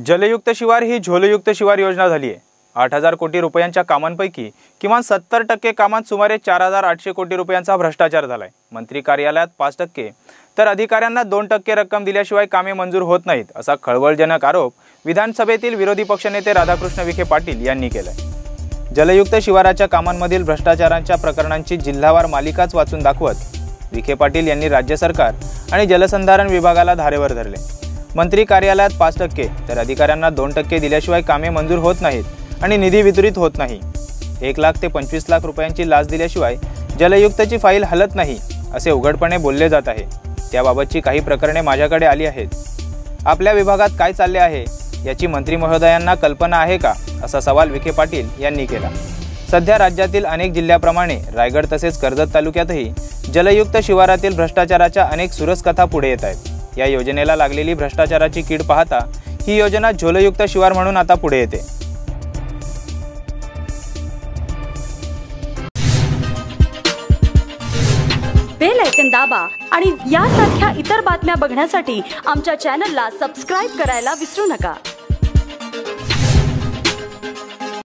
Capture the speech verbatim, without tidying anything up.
जलयुक्त शिवार ही झोलयुक्त शिवार योजना झाली आहे। आठ हजार कोटी रुपयांच्या कामांपैकी किमान सत्तर टक्के कामात सुमारे चार हजार आठशे कोटी रुपयांचा भ्रष्टाचार झालाय। मंत्री कार्यालयात पाच टक्के तर अधिकाऱ्यांना दोन टक्के रक्कम दिल्याशिवाय कामे मंजूर होत नाहीत, असा खळबळजनक आरोप विधानसभेतील विरोधी पक्षनेते राधाकृष्ण विखे पाटील यांनी केलाय। जलयुक्त शिवाराच्या कामांमधील भ्रष्टाचारांच्या प्रकरणांची जिल्हावार मालिकाच वाचून दाखवत विखे पाटील यांनी राज्य सरकार आणि जलसंधारण विभागाला धारेवर धरले। मंत्री कार्यालयात पाच टक्के तर अधिकाऱ्यांना दोन टक्के दिल्याशिवाय कामे मंजूर होत नाहीत आणि निधी वितरित होत नाही। एक लाख ते पंचवीस लाख रुपयांची लाच दिल्याशिवाय जलयुक्तची फाईल हलत नाही, असे उघडपणे बोलले जात आहे। त्याबाबतची काही प्रकरणे माझ्याकडे आली आहेत। आपल्या विभागात काय चालले आहे याची मंत्री महोदयांना कल्पना आहे का, असा सवाल विखे पाटील यांनी केला। सध्या राज्यातील अनेक जिल्ह्याप्रमाणे रायगड तसेच कर्जत तालुक्यातही जलयुक्त शिवारातील भ्रष्टाचाराच्या अनेक सुरस कथा पुढे येत आहेत। या योजनेला लागलेली भ्रष्टाचाराची कीड पाहता ही योजना झोलयुक्त शिवार म्हणून आता पुढे येते। बेल आयकॉन दाबा आणि यासारख्या इतर बातम्या बघण्यासाठी आमच्या चॅनलला सबस्क्राइब करायला विसरू नका।